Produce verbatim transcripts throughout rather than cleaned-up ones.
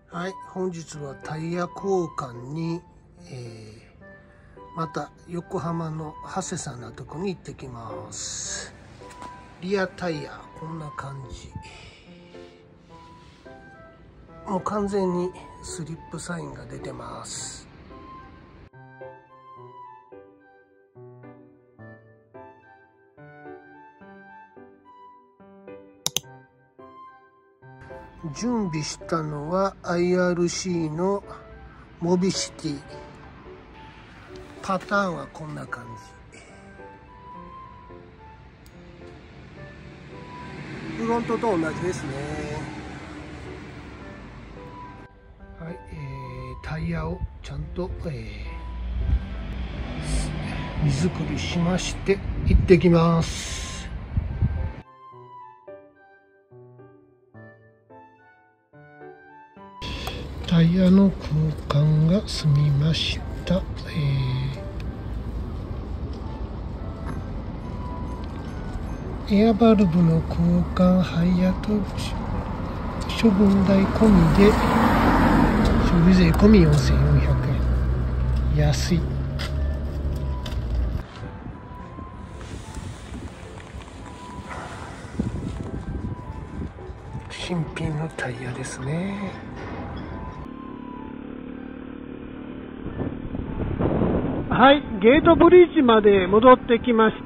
はい、本日はタイヤ交換に、えー、また横浜の長谷さんのとこに行ってきます。リアタイヤこんな感じ、もう完全にスリップサインが出てます。準備したのは アイアールシー のモビシティ。パターンはこんな感じ。フロントと同じですね。はい、えー、タイヤをちゃんと、えー、荷造りしまして行ってきます。タイヤの交換が済みました。えー、エアバルブの交換、ハイヤと処分代込みで消費税込みよんせんよんひゃくえん、安い。新品のタイヤですね。はい、ゲートブリッジまで戻ってきました。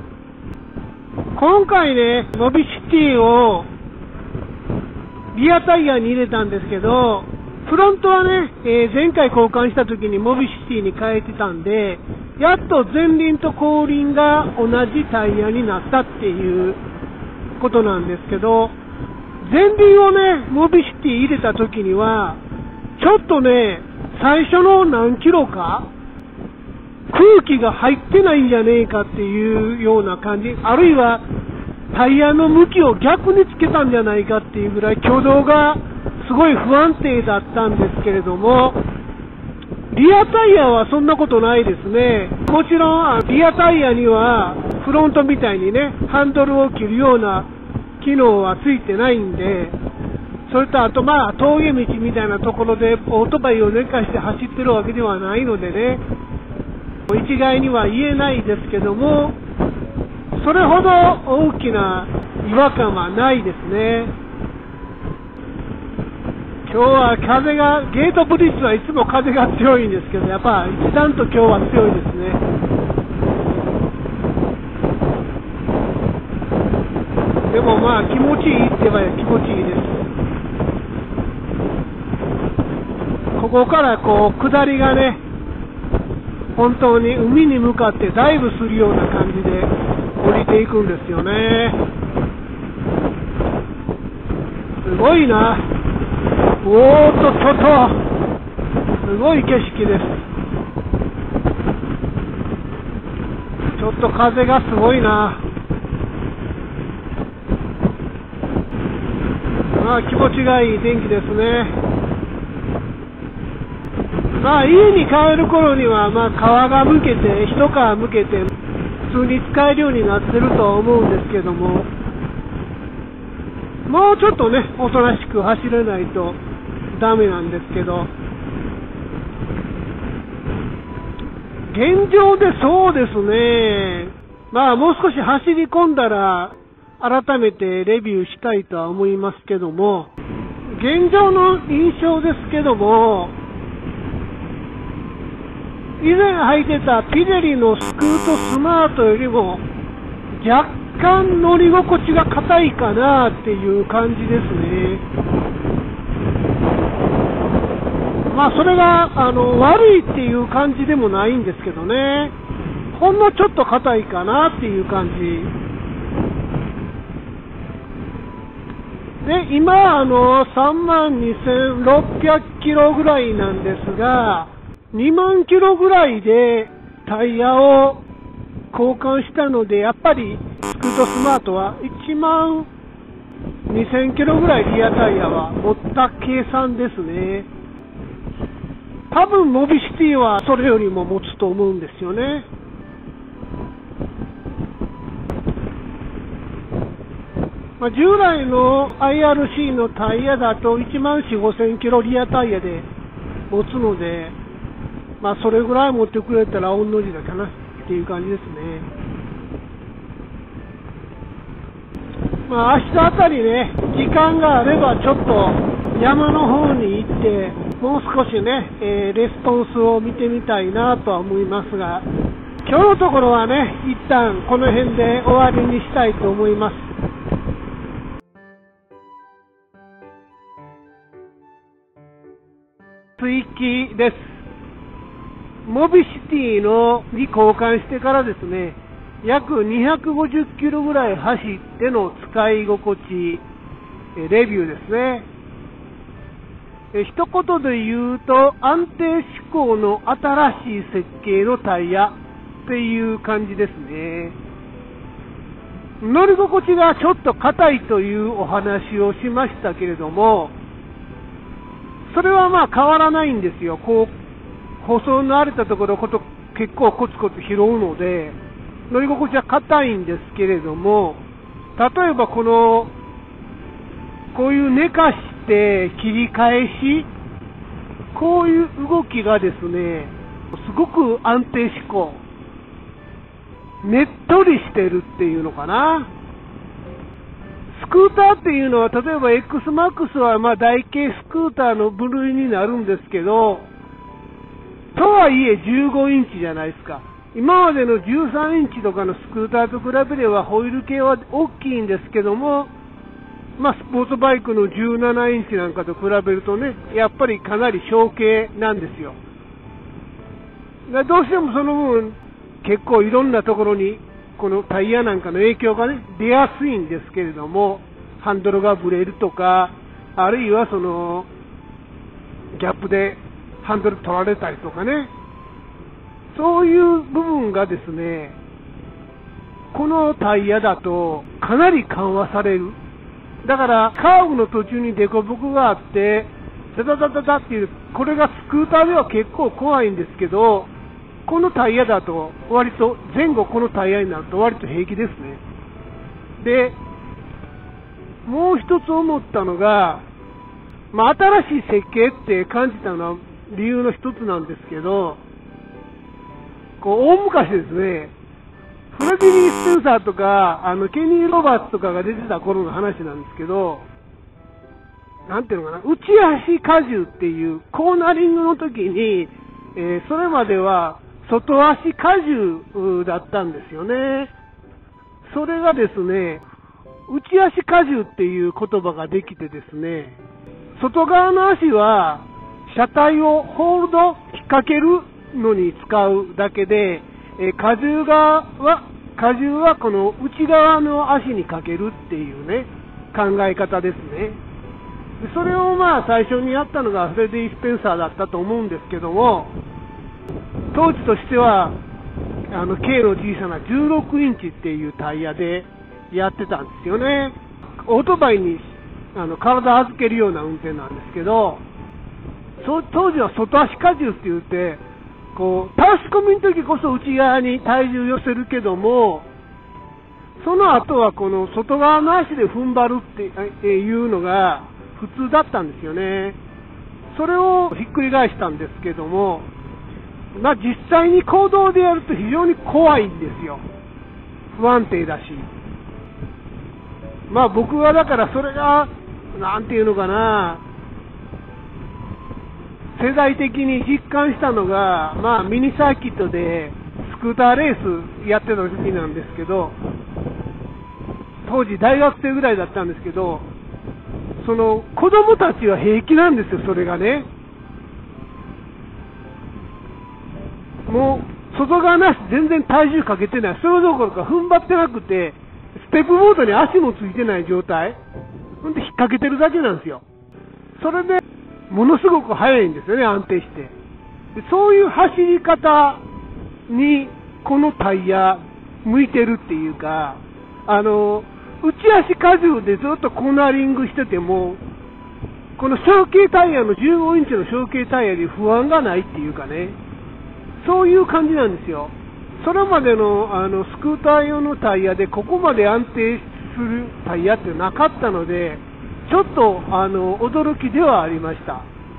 今回ね、モビシティをリアタイヤに入れたんですけど、フロントはね、えー、前回交換した時にモビシティに変えてたんで、やっと前輪と後輪が同じタイヤになったっていうことなんですけど、前輪をね、モビシティ入れた時には、ちょっとね、最初の何キロか、空気が入ってないんじゃねえかっていうような感じ、あるいはタイヤの向きを逆につけたんじゃないかっていうぐらい挙動がすごい不安定だったんですけれども、リアタイヤはそんなことないですね。もちろんリアタイヤにはフロントみたいにね、ハンドルを切るような機能はついてないんで、それとあとまあ峠道みたいなところでオートバイを寝かして走ってるわけではないのでね、一概には言えないですけども、それほど大きな違和感はないですね。今日は風が、ゲートブリッジはいつも風が強いんですけど、やっぱ一段と今日は強いですね。でもまあ気持ちいいって言えば気持ちいいです。ここからこう下りがね、本当に海に向かってダイブするような感じで降りていくんですよね。すごいな。おーっとっとっと、すごい景色です。ちょっと風がすごいな。まあ気持ちがいい天気ですね。まあ家に帰る頃にはまあ皮がむけて、一皮むけて普通に使えるようになってるとは思うんですけども、もうちょっとねおとなしく走れないとダメなんですけど、現状でそうですね、まあもう少し走り込んだら改めてレビューしたいとは思いますけども、現状の印象ですけども、以前履いてたピデリのスクートスマートよりも若干乗り心地が硬いかなっていう感じですね。まあそれがあの悪いっていう感じでもないんですけどね、ほんのちょっと硬いかなっていう感じで、今あのさんまんにせんろっぴゃくキロぐらいなんですが、にまんキロぐらいでタイヤを交換したので、やっぱりスクートスマートはいちまんにせんキロぐらいリアタイヤは持った計算ですね。多分モビシティはそれよりも持つと思うんですよね。 まあ、従来の アイアールシー のタイヤだといちまんよんせん、ごせんキロリアタイヤで持つので、まあ、それぐらい持ってくれたら御の字だかなっていう感じですね。まあ、明日あたりね、時間があればちょっと山の方に行って、もう少しね、えー、レスポンスを見てみたいなとは思いますが、今日のところはね、一旦この辺で終わりにしたいと思います。追記です。モビシティのに交換してからですね、約にひゃくごじゅっキロぐらい走っての使い心地、レビューですね。一言で言うと、安定志向の新しい設計のタイヤっていう感じですね。乗り心地がちょっと硬いというお話をしましたけれども、それはまあ変わらないんですよ。こう、舗装の荒れたところこと結構コツコツ拾うので、乗り心地は硬いんですけれども、例えばこの、こういう寝かして切り返し、こういう動きがですね、すごく安定志向。ねっとりしてるっていうのかな。スクーターっていうのは、例えば エックスマックス はまあ台形スクーターの部類になるんですけど、とはいえじゅうごインチじゃないですか。今までのじゅうさんインチとかのスクーターと比べればホイール系は大きいんですけども、まあスポーツバイクのじゅうななインチなんかと比べるとね、やっぱりかなり小径なんですよ。どうしてもその分、結構いろんなところにこのタイヤなんかの影響がね、出やすいんですけれども、ハンドルがブレるとか、あるいはその、ギャップでハンドル取られたりとかね、そういう部分がですね、このタイヤだとかなり緩和される。だからカーブの途中にデコボコがあって、ダダダダダっていう、これがスクーターでは結構怖いんですけど、このタイヤだと割と前後このタイヤになると割と平気ですね。で、もう一つ思ったのが、まあ、新しい設計って感じたのは理由の一つなんですけど、こう大昔ですね、フレディリー・スペンサーとかあのケニー・ロバーツとかが出てた頃の話なんですけど、なんていうのかな、内足荷重っていうコーナリングの時に、えー、それまでは外足荷重だったんですよね。それがですね、内足荷重っていう言葉ができてですね、外側の足は車体をホールド、引っ掛けるのに使うだけで、えー、荷重がは、荷重はこの内側の足にかけるっていうね、考え方ですね。でそれをまあ最初にやったのがフレディ・スペンサーだったと思うんですけども、当時としてはあの径の小さなじゅうろくインチっていうタイヤでやってたんですよね。オートバイにあの体預けるような運転なんですけど、そ当時は外足荷重って言って、こう倒し込みの時こそ内側に体重寄せるけども、その後はこの外側の足で踏ん張るっていうのが普通だったんですよね。それをひっくり返したんですけども、まあ、実際に行動でやると非常に怖いんですよ。不安定だし。まあ僕はだからそれが、なんていうのかな、世代的に実感したのが、まあミニサーキットでスクーターレースやってた時なんですけど、当時大学生ぐらいだったんですけど、その子供たちは平気なんですよ、それがね。もう外側なし全然体重かけてない、それどころか踏ん張ってなくて、ステップボードに足もついてない状態、ほんで引っ掛けてるだけなんですよ。それでものすごく速いんですよね、安定して。でそういう走り方にこのタイヤ向いてるっていうか、あの内足荷重でずっとコーナリングしてても、この小径タイヤのじゅうごインチの小径タイヤに不安がないっていうかね、そういう感じなんですよ。それまでのあのスクーター用のタイヤでここまで安定するタイヤってなかったので、ちょっとあの驚きではありました。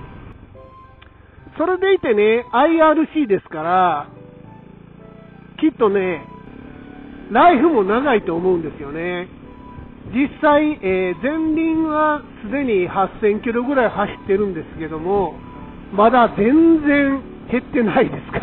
それでいてね、アイアールシー ですから、きっとね、ライフも長いと思うんですよね。実際、えー、前輪はすでにはっせんキロぐらい走ってるんですけども、まだ全然減ってないですから、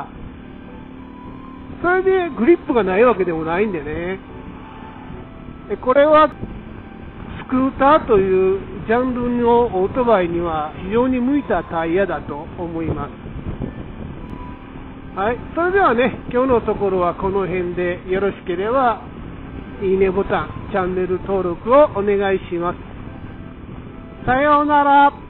それでグリップがないわけでもないんでね、これはスクーターというジャンルのオートバイには非常に向いたタイヤだと思います。はい、それではね、今日のところはこの辺で、よろしければいいねボタン、チャンネル登録をお願いします。さようなら。